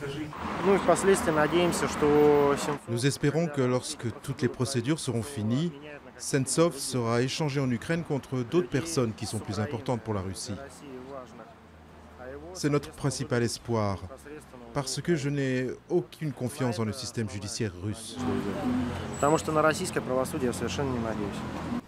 Nous espérons que lorsque toutes les procédures seront finies, Sentsov sera échangé en Ukraine contre d'autres personnes qui sont plus importantes pour la Russie. C'est notre principal espoir, parce que je n'ai aucune confiance dans le système judiciaire russe.